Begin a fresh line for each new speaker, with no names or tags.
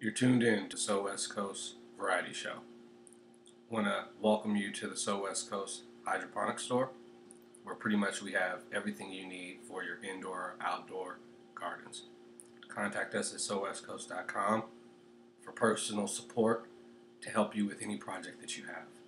You're tuned in to So West Coast Variety Show. Want to welcome you to the So West Coast Hydroponic Store, where pretty much we have everything you need for your indoor or outdoor gardens. Contact us at sowestcoast.com for personal support to help you with any project that you have.